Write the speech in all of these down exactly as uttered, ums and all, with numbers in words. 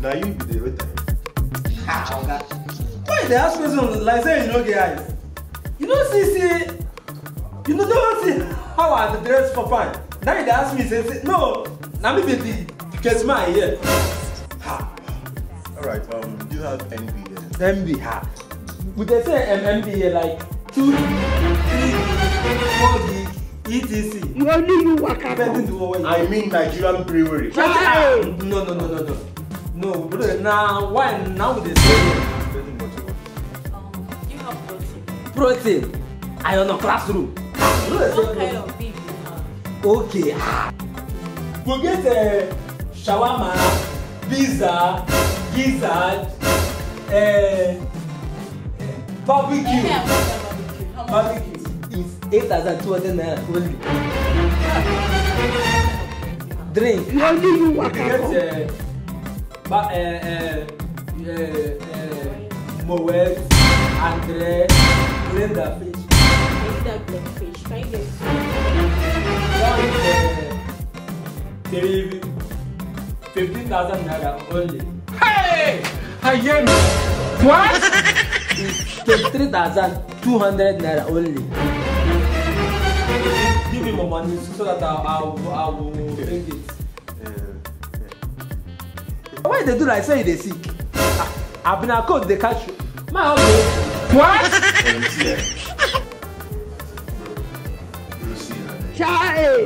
Now you be the waiter. Ah, Oga. Why they ask question like say you no get eyes? You know see see. You know don't see how I dress for fun. Now they ask me say, say no. Now me be the case my here. Ha. All right. Um, do you have N B A? M B ha. Would they say M B A like two, three, four gig, E T C? You only you work out. I mean Nigerian brewery. Ah, no, no, no, no, no. No, brother, now why now they say Um, you have protein. protein? I on a classroom. What kind of beef you have? Okay. We get a uh, shawarma, pizza, gizzard, uh, barbecue. Yeah, barbecue. How much Barbecue is eight thousand two hundred naira only. Drink. You only you work We out. get uh, ba uh, uh, uh, uh, Moet, Andre, Blender fish. I need that black fish. Can you get That is uh, fifteen thousand naira only. Hey! I am. What? twenty-three thousand two hundred naira only. Give me more money so that I, I, will, I will drink it. Why they do like say they sick? Ah, I've been a coach, they catch you. My husband. What? Child.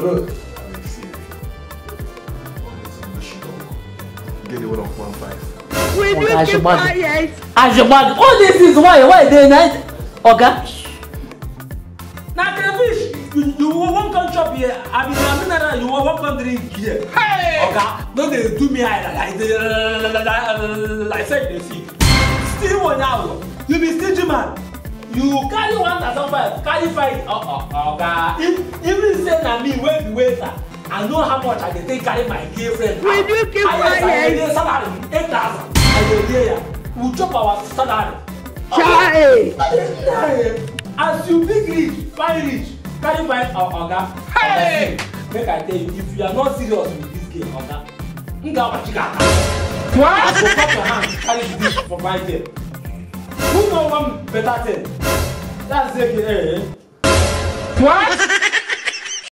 Get it one of one five. We do I should keep buy quiet. I should buy all this is why why they night. Oga. Now the fish you, you won't come chop here. I mean, I mean, you won't come drink here. Hey! Oga, no they do me like like they like say they sick. Still one hour. You be stingy man. You carry one thousand five, carry five. Oh, oh, Oga. If even say na me wey be waiter, I know how much I dey take carry my girlfriend. We do keep I quiet. dey salary eight thousand. I dey hear. We chop our salary. Child. As you big rich, fine rich, carry five Oga. Hey! Make I tell you, if you are not serious with this game, Oga, nga wachika. What? I go cut your hand, carry this for five days. Who know one better thing? That's it, eh? What?